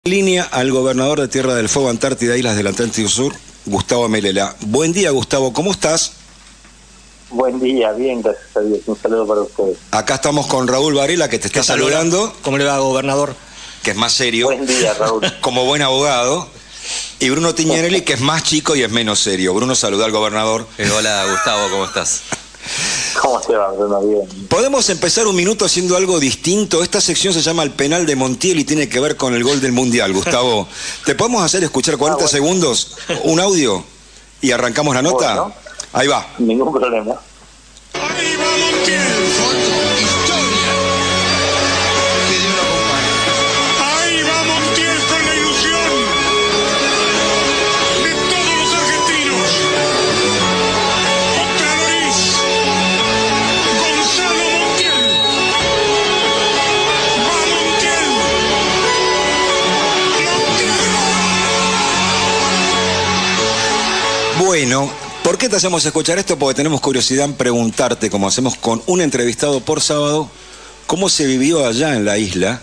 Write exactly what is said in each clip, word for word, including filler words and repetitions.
Línea al gobernador de Tierra del Fuego, Antártida, Islas del Atlántico Sur, Gustavo Melela. Buen día, Gustavo, ¿cómo estás? Buen día, bien, gracias a Dios. Un saludo para ustedes. Acá estamos con Raúl Varela, que te está saludando. ¿Cómo le va, gobernador? Que es más serio. Buen día, Raúl. Como buen abogado. Y Bruno Tignarelli, que es más chico y es menos serio. Bruno, saluda al gobernador. Eh, hola, Gustavo, ¿cómo estás? ¿Cómo se va, Bruno? Bien. ¿Podemos empezar un minuto haciendo algo distinto? Esta sección se llama El Penal de Montiel y tiene que ver con el gol del Mundial, Gustavo. ¿Te podemos hacer escuchar cuarenta ah, bueno. segundos, un audio, y arrancamos la nota? Bueno, ahí va. Ningún problema. Ahí va Montiel. Foto, historia. Que Dios lo acompañe. Ahí va Montiel con la ilusión de todos los argentinos. Otra vez. Gonzalo Montiel. Va Montiel. Montiel. Bueno. ¿Por qué te hacemos escuchar esto? Porque tenemos curiosidad en preguntarte, como hacemos con un entrevistado por sábado, cómo se vivió allá en la isla,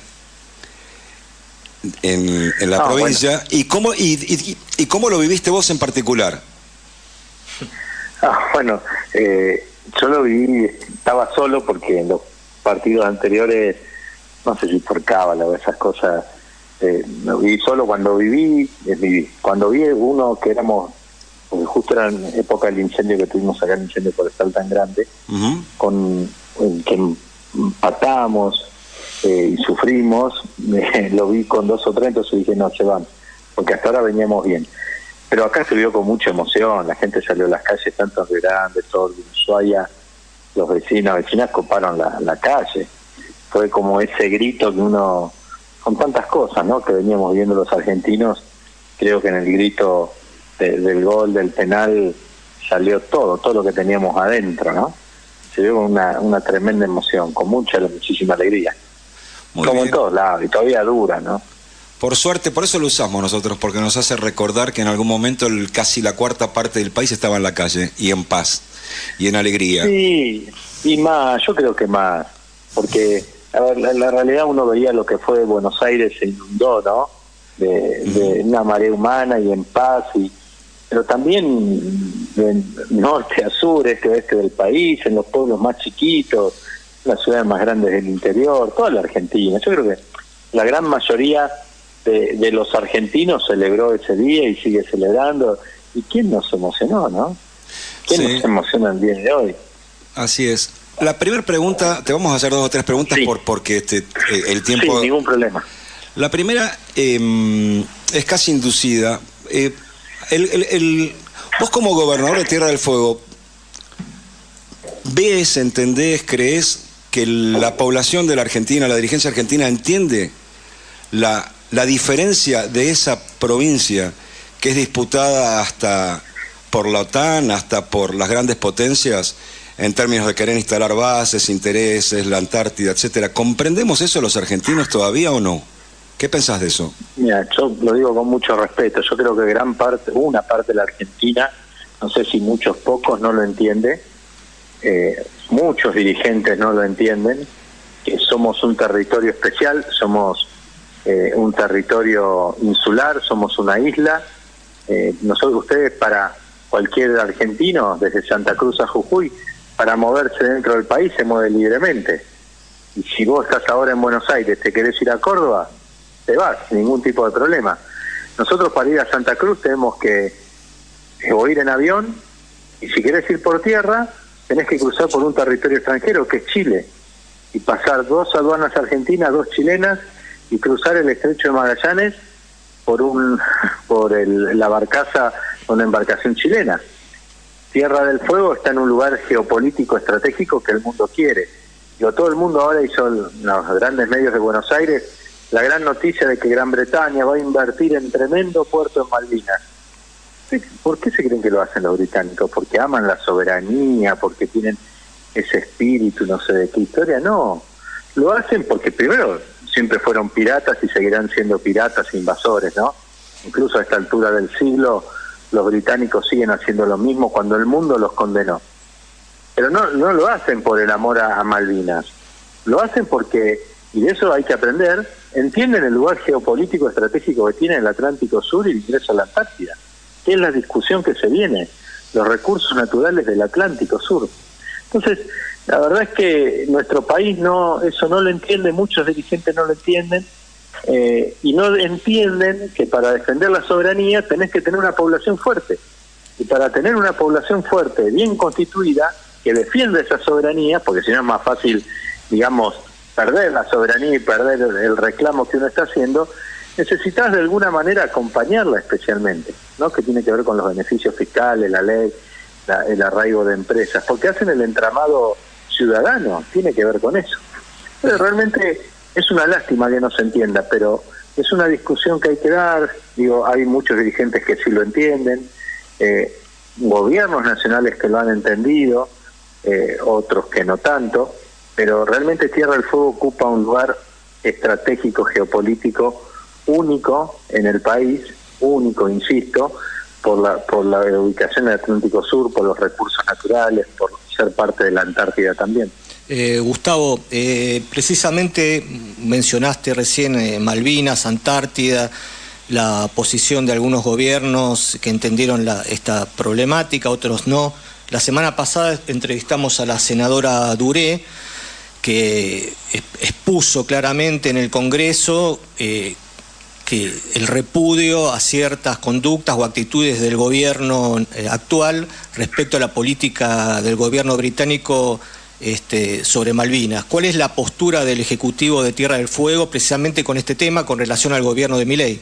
en, en la ah, provincia, bueno. y, cómo, y, y, y cómo lo viviste vos en particular. Ah, bueno, eh, yo lo viví, estaba solo porque en los partidos anteriores, no sé si por cábala o esas cosas, eh, lo viví solo. Cuando viví, eh, viví. Cuando vi uno que éramos... porque justo era en época del incendio que tuvimos acá, el incendio forestal tan grande, uh-huh. con el que empatamos eh, y sufrimos, eh, lo vi con dos o tres, entonces dije, no, se van, porque hasta ahora veníamos bien. Pero acá se vio con mucha emoción, la gente salió a las calles, tanto de Grandes, todo de Ushuaia, los vecinos, vecinas coparon la, la calle. Fue como ese grito que uno, con tantas cosas, ¿no?, que veníamos viendo los argentinos, creo que en el grito... De, del gol, del penal, salió todo, todo lo que teníamos adentro, ¿no? Se vio una, una tremenda emoción, con mucha, muchísima alegría. Muy Como bien. En todos lados, y todavía dura, ¿no? Por suerte, por eso lo usamos nosotros, porque nos hace recordar que en algún momento el, casi la cuarta parte del país estaba en la calle, y en paz, y en alegría. Sí, y más, yo creo que más, porque, a ver, la, la realidad uno veía lo que fue Buenos Aires, se inundó, ¿no? De, de una marea humana y en paz, y pero también de norte a sur, este a oeste del país, en los pueblos más chiquitos, las ciudades más grandes del interior, toda la Argentina. Yo creo que la gran mayoría de, de los argentinos celebró ese día y sigue celebrando. ¿Y quién nos emocionó, no? ¿Quién sí. nos emociona el día de hoy? Así es. La primera pregunta, te vamos a hacer dos o tres preguntas sí. por porque este eh, el tiempo... Sí, ningún problema. La primera eh, es casi inducida. Eh, El, el, el, vos como gobernador de Tierra del Fuego, ¿ves, entendés, creés que la población de la Argentina, la dirigencia argentina entiende la, la diferencia de esa provincia que es disputada hasta por la OTAN, hasta por las grandes potencias, en términos de querer instalar bases, intereses, la Antártida, etcétera? ¿Comprendemos eso los argentinos todavía o no? ¿Qué pensás de eso? Mira, yo lo digo con mucho respeto. Yo creo que gran parte, una parte de la Argentina, no sé si muchos, pocos, no lo entiende. Eh, muchos dirigentes no lo entienden. Que somos un territorio especial, somos eh, un territorio insular, somos una isla. Eh, nosotros, ustedes, para cualquier argentino, desde Santa Cruz a Jujuy, para moverse dentro del país se mueve libremente. Y si vos estás ahora en Buenos Aires, te querés ir a Córdoba, te vas, sin ningún tipo de problema. Nosotros para ir a Santa Cruz tenemos que o ir en avión, y si querés ir por tierra, tenés que cruzar por un territorio extranjero, que es Chile, y pasar dos aduanas argentinas, dos chilenas, y cruzar el estrecho de Magallanes por un por el, la barcaza, una embarcación chilena. Tierra del Fuego está en un lugar geopolítico estratégico que el mundo quiere. Digo, todo el mundo ahora hizo, los grandes medios de Buenos Aires, la gran noticia de que Gran Bretaña va a invertir en tremendo puerto en Malvinas. ¿Por qué se creen que lo hacen los británicos? ¿Porque aman la soberanía? ¿Porque tienen ese espíritu, no sé de qué historia? No, lo hacen porque primero siempre fueron piratas y seguirán siendo piratas e invasores, ¿no? Incluso a esta altura del siglo los británicos siguen haciendo lo mismo cuando el mundo los condenó. Pero no, no lo hacen por el amor a, a Malvinas, lo hacen porque y de eso hay que aprender, entienden el lugar geopolítico estratégico que tiene el Atlántico Sur y el ingreso a la Antártida, que es la discusión que se viene, los recursos naturales del Atlántico Sur. Entonces, la verdad es que nuestro país no, eso no lo entiende, muchos dirigentes no lo entienden, eh, y no entienden que para defender la soberanía tenés que tener una población fuerte. Y para tener una población fuerte, bien constituida, que defienda esa soberanía, porque si no es más fácil, digamos, perder la soberanía y perder el reclamo que uno está haciendo, necesitas de alguna manera acompañarla especialmente, ¿no? Que tiene que ver con los beneficios fiscales, la ley, la, el arraigo de empresas, porque hacen el entramado ciudadano, tiene que ver con eso. Pero realmente es una lástima que no se entienda, pero es una discusión que hay que dar. Digo, hay muchos dirigentes que sí lo entienden, eh, gobiernos nacionales que lo han entendido, eh, otros que no tanto, pero realmente Tierra del Fuego ocupa un lugar estratégico, geopolítico, único en el país, único, insisto, por la, por la ubicación del Atlántico Sur, por los recursos naturales, por ser parte de la Antártida también. Eh, Gustavo, eh, precisamente mencionaste recién eh, Malvinas, Antártida, la posición de algunos gobiernos que entendieron la, esta problemática, otros no. La semana pasada entrevistamos a la senadora Duré, que expuso claramente en el Congreso eh, que el repudio a ciertas conductas o actitudes del gobierno eh, actual respecto a la política del gobierno británico este, sobre Malvinas. ¿Cuál es la postura del Ejecutivo de Tierra del Fuego precisamente con este tema, con relación al gobierno de Milei?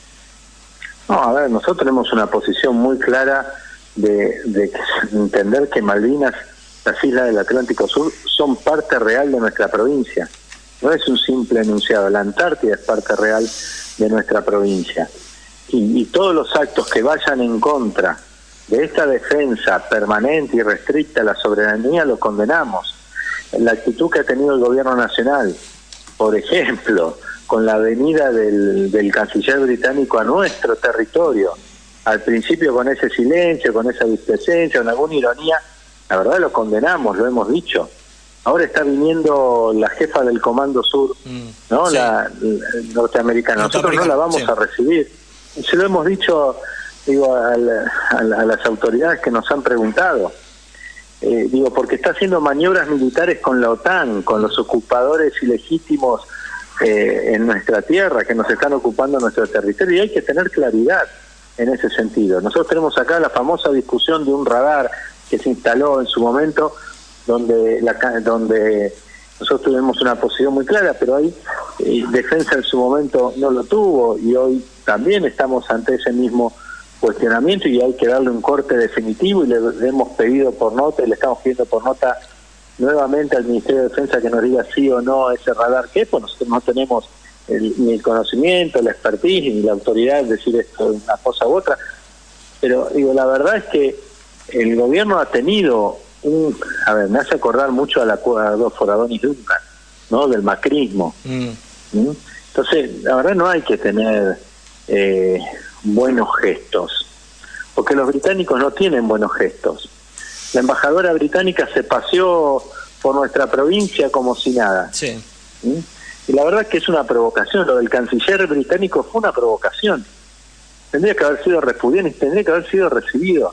No, a ver, nosotros tenemos una posición muy clara de, de entender que Malvinas, las islas del Atlántico Sur, son parte real de nuestra provincia. No es un simple enunciado. La Antártida es parte real de nuestra provincia. Y, y todos los actos que vayan en contra de esta defensa permanente y restricta a la soberanía lo condenamos. La actitud que ha tenido el gobierno nacional, por ejemplo, con la venida del, del canciller británico a nuestro territorio, al principio con ese silencio, con esa dispresencia, con alguna ironía, la verdad lo condenamos, lo hemos dicho. Ahora está viniendo la jefa del Comando Sur, ¿no? Sí. La, la norteamericana. Nosotros no la vamos sí. a recibir. Y se lo hemos dicho, digo, a, la, a, la, a las autoridades que nos han preguntado. Eh, digo, porque está haciendo maniobras militares con la OTAN, con los ocupadores ilegítimos eh, en nuestra tierra, que nos están ocupando nuestro territorio, y hay que tener claridad en ese sentido. Nosotros tenemos acá la famosa discusión de un radar que se instaló en su momento, donde la donde nosotros tuvimos una posición muy clara, pero ahí eh, Defensa en su momento no lo tuvo, y hoy también estamos ante ese mismo cuestionamiento, y hay que darle un corte definitivo, y le, le hemos pedido por nota, y le estamos pidiendo por nota nuevamente al Ministerio de Defensa que nos diga sí o no a ese radar que es, pues nosotros no tenemos el, ni el conocimiento, la expertise, ni la autoridad de decir esto una cosa u otra, pero digo, la verdad es que el gobierno ha tenido un, a ver, me hace acordar mucho a la Adolfo Adonis Duncan, ¿no? Del macrismo. Mm. ¿Mm? Entonces, la verdad no hay que tener eh, buenos gestos, porque los británicos no tienen buenos gestos. La embajadora británica se paseó por nuestra provincia como si nada. Sí. ¿Mm? Y la verdad es que es una provocación. Lo del canciller británico fue una provocación. Tendría que haber sido repudiado y tendría que haber sido recibido.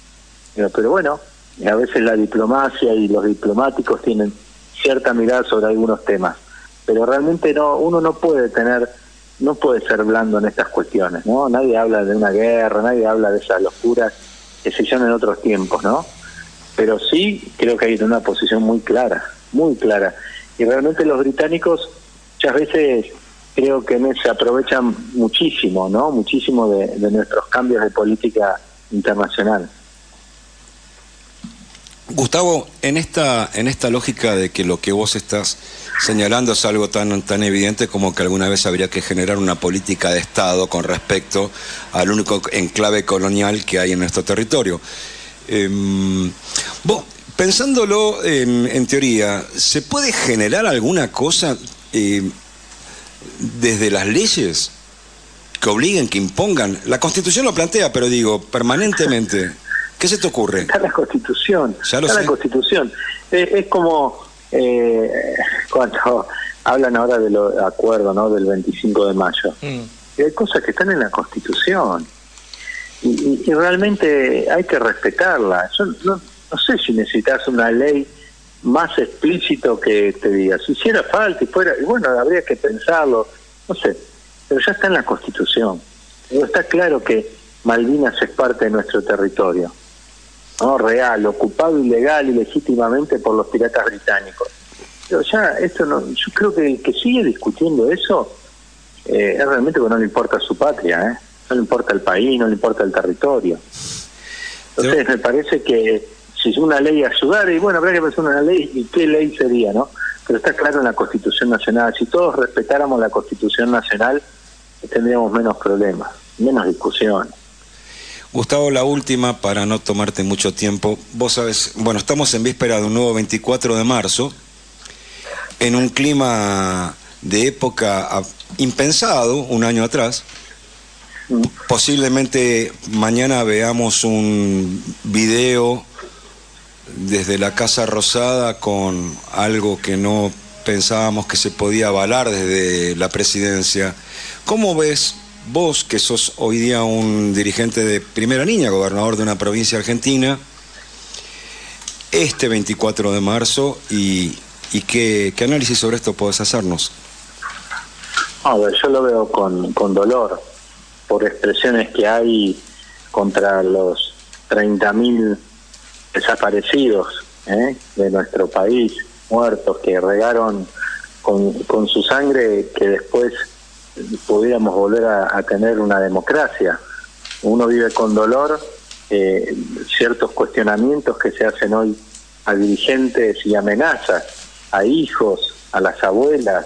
Pero bueno, a veces la diplomacia y los diplomáticos tienen cierta mirada sobre algunos temas, pero realmente no, uno no puede tener, no puede ser blando en estas cuestiones, ¿no? Nadie habla de una guerra, nadie habla de esas locuras que se hicieron en otros tiempos, ¿no? Pero sí creo que hay una posición muy clara, muy clara, y realmente los británicos muchas veces creo que se aprovechan muchísimo, ¿no? Muchísimo de, de nuestros cambios de política internacional. Gustavo, en esta en esta lógica de que lo que vos estás señalando es algo tan tan evidente como que alguna vez habría que generar una política de Estado con respecto al único enclave colonial que hay en nuestro territorio. Eh, vos, pensándolo en, en teoría, ¿se puede generar alguna cosa eh, desde las leyes que obliguen, que impongan? La Constitución lo plantea, pero digo, permanentemente. ¿Qué se te ocurre? Está la Constitución, ya lo está sé. la Constitución. Es, es como eh, cuando hablan ahora del acuerdo, ¿no?, del veinticinco de mayo. Mm. Y hay cosas que están en la Constitución. Y, y, y realmente hay que respetarla. Yo no, no sé si necesitas una ley más explícito que te diga. Si hiciera falta y fuera, y bueno, habría que pensarlo, no sé, pero ya está en la Constitución. Pero está claro que Malvinas es parte de nuestro territorio, ¿no?, real, ocupado ilegal y legítimamente por los piratas británicos. Pero ya esto no, yo creo que el que sigue discutiendo eso eh, es realmente que no le importa su patria, ¿eh? No le importa el país, no le importa el territorio. Entonces me parece que si una ley ayudara, y bueno, habría que pensar una ley, y qué ley sería, ¿no? Pero está claro en la Constitución Nacional. Si todos respetáramos la Constitución Nacional, tendríamos menos problemas, menos discusión. Gustavo, la última, para no tomarte mucho tiempo. Vos sabés, bueno, estamos en víspera de un nuevo veinticuatro de marzo, en un clima de época impensado, un año atrás. Posiblemente mañana veamos un video desde la Casa Rosada con algo que no pensábamos que se podía avalar desde la presidencia. ¿Cómo ves vos, que sos hoy día un dirigente de primera línea, gobernador de una provincia argentina, este veinticuatro de marzo y, y qué, qué análisis sobre esto podés hacernos? A ver, yo lo veo con, con dolor por expresiones que hay contra los treinta mil desaparecidos ¿eh? de nuestro país, muertos que regaron con, con su sangre que después pudiéramos volver a, a tener una democracia. Uno vive con dolor eh, ciertos cuestionamientos que se hacen hoy a dirigentes y amenazas, a hijos, a las abuelas.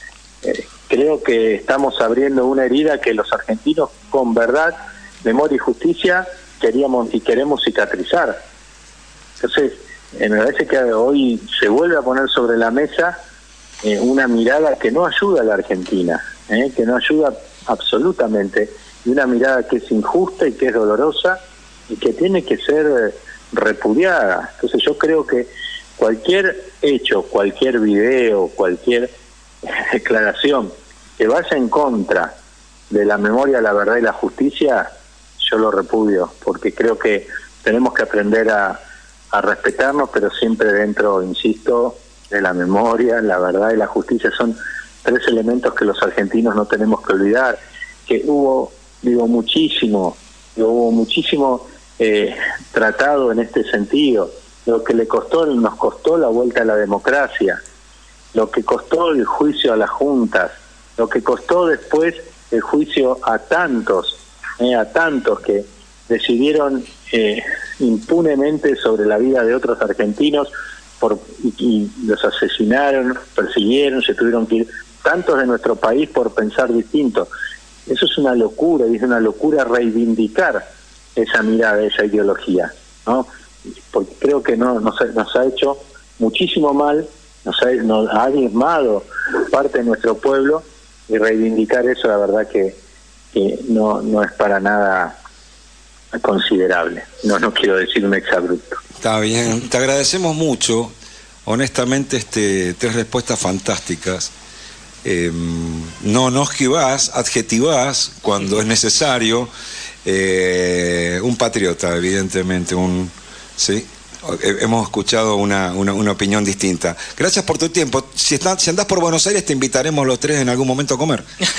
Eh, creo que estamos abriendo una herida que los argentinos con verdad, memoria y justicia queríamos y queremos cicatrizar. Entonces, eh, me parece que hoy se vuelve a poner sobre la mesa eh, una mirada que no ayuda a la Argentina, eh, que no ayuda absolutamente, y una mirada que es injusta y que es dolorosa y que tiene que ser eh, repudiada. Entonces yo creo que cualquier hecho, cualquier video, cualquier declaración que vaya en contra de la memoria, la verdad y la justicia, yo lo repudio, porque creo que tenemos que aprender a, a respetarnos, pero siempre dentro, insisto, de la memoria, la verdad y la justicia. Son tres elementos que los argentinos no tenemos que olvidar, que hubo, digo, muchísimo, hubo muchísimo eh, tratado en este sentido, lo que le costó, nos costó la vuelta a la democracia, lo que costó el juicio a las juntas, lo que costó después el juicio a tantos, eh, a tantos que decidieron eh, impunemente sobre la vida de otros argentinos por, y, y los asesinaron, persiguieron, se tuvieron que ir tantos de nuestro país por pensar distinto. Eso es una locura, y es una locura reivindicar esa mirada, esa ideología, ¿no? Porque creo que no nos, nos ha hecho muchísimo mal, nos ha, nos ha diezmado parte de nuestro pueblo, y reivindicar eso, la verdad que, que no, no es para nada considerable. No, no quiero decir un exabrupto. Está bien, te agradecemos mucho, honestamente, este, tres respuestas fantásticas. Eh, no, no esquivás, adjetivás cuando es necesario. Eh, un patriota, evidentemente, un sí. Hemos escuchado una, una, una opinión distinta. Gracias por tu tiempo. Si, está, si andás por Buenos Aires, te invitaremos los tres en algún momento a comer.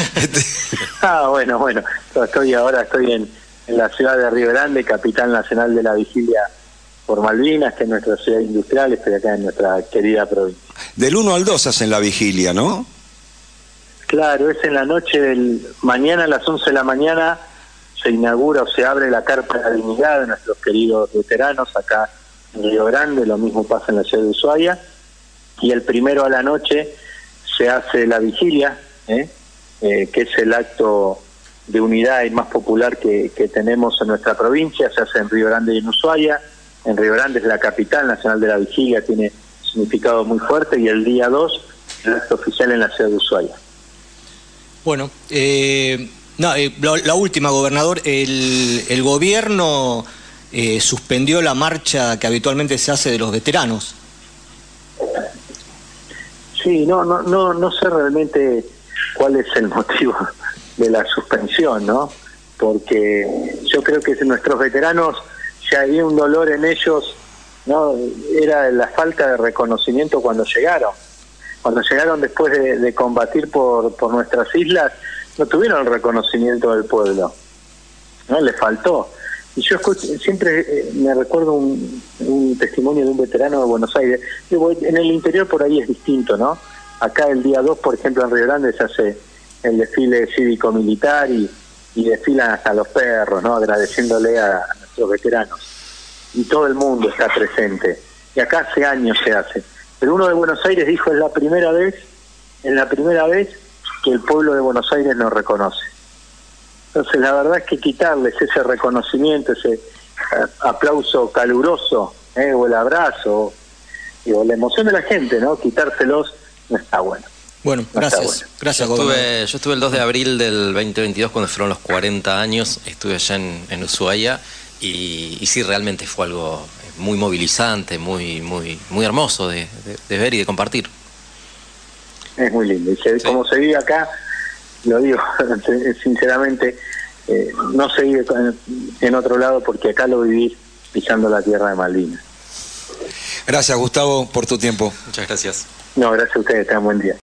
Ah, bueno, bueno. Estoy ahora estoy en, en la ciudad de Río Grande, capital nacional de la vigilia por Malvinas, que es nuestra ciudad industrial. Estoy acá en nuestra querida provincia. Del uno al dos hacen la vigilia, ¿no? Claro, es en la noche del mañana a las once de la mañana. Se inaugura o se abre la Carpa de la Dignidad de nuestros queridos veteranos acá en Río Grande. Lo mismo pasa en la ciudad de Ushuaia, y el primero a la noche se hace la vigilia, ¿eh? Eh, que es el acto de unidad y más popular que, que tenemos en nuestra provincia. Se hace en Río Grande y en Ushuaia. En Río Grande es la capital nacional de la vigilia, tiene significado muy fuerte, y el día dos el acto oficial en la ciudad de Ushuaia. Bueno, eh, no, eh, la, la última, gobernador, el, el gobierno eh, suspendió la marcha que habitualmente se hace de los veteranos. Sí, no, no, no, no sé realmente cuál es el motivo de la suspensión, ¿no? Porque yo creo que nuestros veteranos, ya había un dolor en ellos, ¿no? Era la falta de reconocimiento cuando llegaron. Cuando llegaron después de, de combatir por, por nuestras islas, no tuvieron el reconocimiento del pueblo, ¿no? Les faltó. Y yo escucho, siempre eh, me recuerdo un, un testimonio de un veterano de Buenos Aires. Digo, en el interior por ahí es distinto, ¿no? Acá el día dos, por ejemplo, en Río Grande se hace el desfile cívico-militar y, y desfilan hasta los perros, ¿no? Agradeciéndole a, a nuestros veteranos. Y todo el mundo está presente. Y acá hace años se hace. Pero uno de Buenos Aires dijo, es la primera vez, es la primera vez que el pueblo de Buenos Aires nos reconoce. Entonces la verdad es que quitarles ese reconocimiento, ese aplauso caluroso, ¿eh? o el abrazo, o la emoción de la gente, ¿no? Quitárselos no está bueno. Bueno, no gracias. Bueno. Gracias, yo estuve, yo estuve el dos de abril del veinte veintidós cuando fueron los cuarenta años, estuve allá en, en Ushuaia y, y sí, realmente fue algo muy movilizante, muy muy muy hermoso de, de, de ver y de compartir. Es muy lindo. Y se, sí. Como se vive acá, lo digo sinceramente, eh, no se vive en otro lado porque acá lo vivís pisando la tierra de Malvinas. Gracias, Gustavo, por tu tiempo. Muchas gracias. No, gracias a ustedes, tengan buen día.